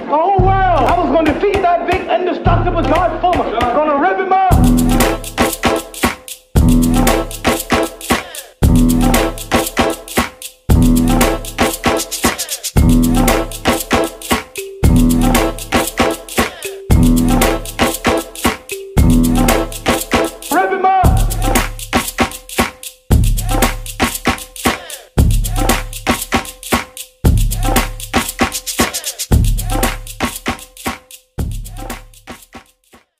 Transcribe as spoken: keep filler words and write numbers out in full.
the whole world. I was going to defeat that big indestructible George Foreman. Going to rip him